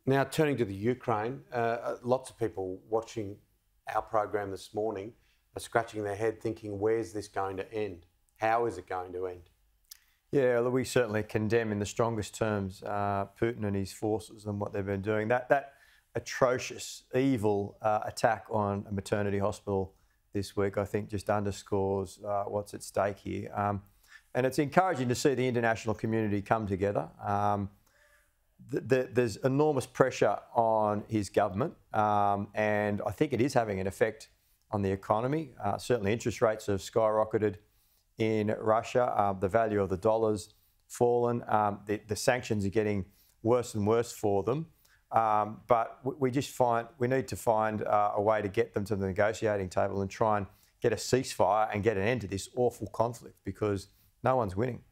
Now, turning to the Ukraine, lots of people watching our program this morning are scratching their head thinking, where's this going to end? How is it going to end? Yeah, look, we certainly condemn in the strongest terms Putin and his forces and what they've been doing. That atrocious, evil attack on a maternity hospital this week, I think, just underscores what's at stake here. And it's encouraging to see the international community come together. There's enormous pressure on his government, and I think it is having an effect on the economy. Certainly interest rates have skyrocketed in Russia. The value of the dollar's fallen. The sanctions are getting worse and worse for them. But we need to find a way to get them to the negotiating table and try and get a ceasefire and get an end to this awful conflict, because no one's winning.